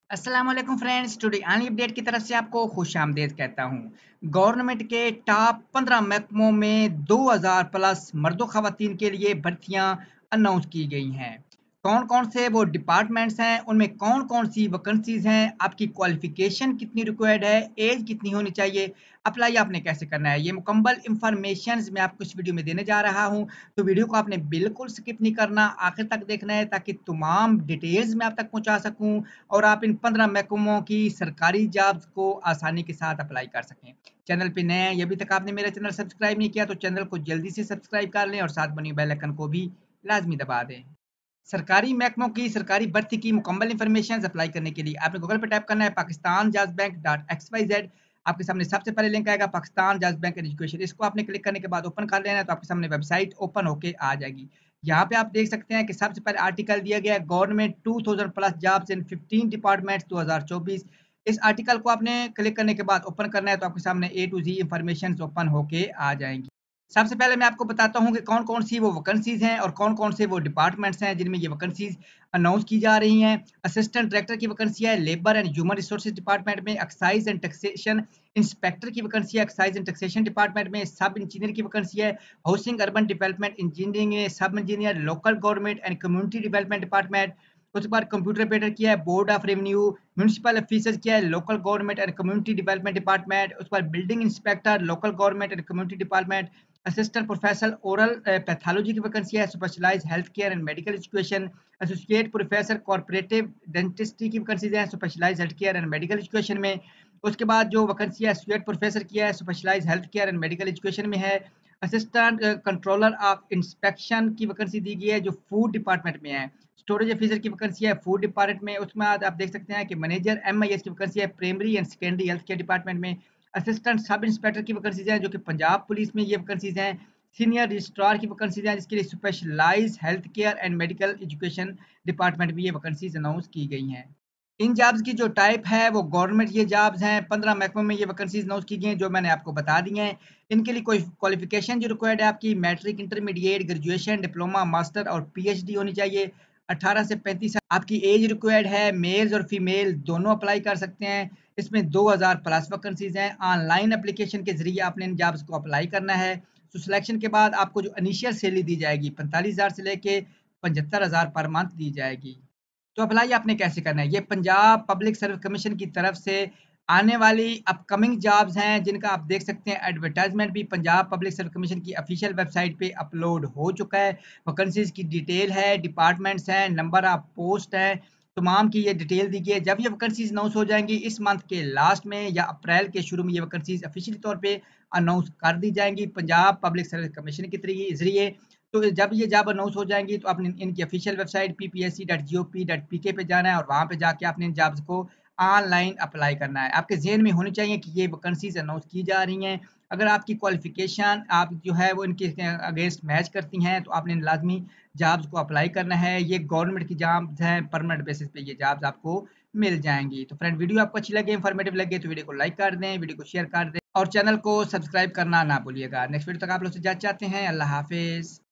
अस्सलाम वालेकुम friends, today आनी अपडेट की तरफ से आपको खुशामदीद कहता हूँ। गवर्नमेंट के टॉप 15 महकमों में 2000 प्लस मर्दों खवातीन के लिए भर्तियां अनाउंस की गई हैं। कौन कौन से वो डिपार्टमेंट्स हैं, उनमें कौन कौन सी वैकेंसीज हैं, आपकी क्वालिफिकेशन कितनी रिक्वायर्ड है, एज कितनी होनी चाहिए, अप्लाई आपने कैसे करना है, ये मुकम्मल इंफॉर्मेशन मैं आपको इस वीडियो में देने जा रहा हूँ। तो वीडियो को आपने बिल्कुल स्किप नहीं करना, आखिर तक देखना है ताकि तमाम डिटेल्स मैं आप तक पहुँचा सकूँ और आप इन 15 महकमों की सरकारी जॉब्स को आसानी के साथ अप्लाई कर सकें। चैनल पे नए हैं, ये अभी तक आपने मेरा चैनल सब्सक्राइब नहीं किया तो चैनल को जल्दी से सब्सक्राइब कर लें और साथ बनी बेल आइकन को भी लाजमी दबा दें। सरकारी महकमों की सरकारी भर्ती की मुकम्मल इन्फॉर्मेशन अप्लाई करने के लिए आपने गूगल पर टाइप करना है Pakistan jobs bank dot x y z. आपके सामने सबसे पहले लिंक आएगा पाकिस्तान जॉब्स बैंक एजुकेशन, इसको आपने क्लिक करने के बाद ओपन कर लेना है तो आपके सामने वेबसाइट ओपन होके आ जाएगी। यहाँ पे आप देख सकते हैं कि सबसे पहले आर्टिकल दिया गया है government 2000 plus jobs in 15 departments 2024। इस आर्टिकल को आपने क्लिक करने के बाद ओपन करना है तो आपके सामने A to Z information open होके आ जाएंगी। सबसे पहले मैं आपको बताता हूँ कि कौन-कौन सी वो वैकेंसीज़ हैं और कौन-कौन से वो डिपार्टमेंट्स हैं जिनमें ये वैकेंसीज़ अनाउंस की जा रही हैं। असिस्टेंट डायरेक्टर की वैकेंसी है, labour and human resources department में, एक्साइज एंड टैक्सेशन इंस्पेक्टर की वैकेंसी है, एक्साइज एंड टैक्सेशन डिपार्टमेंट में, सब इंजीनियर की वैकेंसी है, हाउसिंग अर्बन डेवलपमेंट इंजीनियरिंग में, sub engineer local government and community development department. उसके बाद कंप्यूटर ऑपरेटर किया है, board of revenue, municipal officers किया है, local government and community development department. उसके बाद building inspector, local government and community department. Assistant professor oral pathology की vacancy है, specialise health care and medical education. Associate professor corporative dentistry की vacancies है, specialise health care and medical education में। उसके बाद जो वैकेंसी है एसोसिएट प्रोफेसर की है, specialise health care and medical education में है। असिस्टेंट कंट्रोलर ऑफ इंस्पेक्शन की वैकेंसी दी गई है जो फूड डिपार्टमेंट में है। स्टोरेज ऑफिसर की वैकेंसी है फूड डिपार्टमेंट में। उसमें आप देख सकते हैं कि मैनेजर एमआईएस की वैकेंसी है primary and secondary health care department में। असिस्टेंट सब इंस्पेक्टर की वैकेंसीज हैं जो कि पंजाब पुलिस में ये वैकेंसीज हैं। सीनियर रजिस्ट्रार की वैकेंसीज हैं जिसके लिए specialise health care and medical education department में ये वैकेंसीज अनाउंस की गई हैं। इन जॉब्स की जो टाइप है वो गवर्नमेंट ये जॉब्स हैं। 15 महकमों में ये वैकेंसीज अनाउंस की गई हैं जो मैंने आपको बता दी हैं। इनके लिए कोई क्वालिफिकेशन जो रिक्वायर्ड है आपकी matric, intermediate, graduation, diploma, master और पीएचडी होनी चाहिए। 18 से 35 साल आपकी एज रिक्वायर्ड है। मेल्स और फीमेल दोनों अप्लाई कर सकते हैं। इसमें 2000 प्लस वैकेंसीज हैं। ऑनलाइन एप्लीकेशन के जरिए आपने इन जॉब्स को अप्लाई करना है। तो सिलेक्शन के बाद आपको जो इनिशियल सैलरी दी जाएगी 45,000 से लेके 75,000 पर मंथ दी जाएगी। तो अप्लाई आपने कैसे करना है, ये पंजाब पब्लिक सर्विस कमीशन की तरफ से आने वाली अपकमिंग जॉब्स हैं जिनका आप देख सकते हैं एडवर्टाइजमेंट भी पंजाब पब्लिक सर्विस कमीशन की ऑफिशियल वेबसाइट पे अपलोड हो चुका है। वैकेंसीज की डिटेल है, डिपार्टमेंट्स हैं, नंबर ऑफ पोस्ट है, तमाम की ये डिटेल दी गई है। जब ये वैकेंसीज अनाउंस हो जाएंगी इस मंथ के लास्ट में या अप्रैल के शुरू में ये वैकेंसीज ऑफिशियली तौर पे अनाउंस कर दी जाएंगी पंजाब पब्लिक सर्विस कमीशन के जरिए। तो जब ये जॉब अनाउंस हो जाएंगी तो आपने इनकी ऑफिशियल वेबसाइट ppsc.gop.pk पे जाना है और वहाँ पे जाके आपने इन जॉब्स को ऑनलाइन अप्लाई करना है। आपके ज़हन में होनी चाहिए कि ये वैकेंसीज अनाउंस की जा रही हैं। अगर आपकी क्वालिफिकेशन आप जो है वो इनके अगेंस्ट मैच करती हैं तो आपने लाजमी जॉब्स को अप्लाई करना है। ये गवर्नमेंट की जॉब्स हैं, परमानेंट बेसिस पे ये जॉब्स आपको मिल जाएंगी। तो फ्रेंड वीडियो आपको अच्छी लगे, इंफॉर्मेटिव लगे तो वीडियो को लाइक कर दें, वीडियो को शेयर कर दें और चैनल को सब्सक्राइब करना ना भूलिएगा। नेक्स्ट वीडियो तक आप लोग से इजाज़त चाहते हैं। अल्लाह हाफिज़।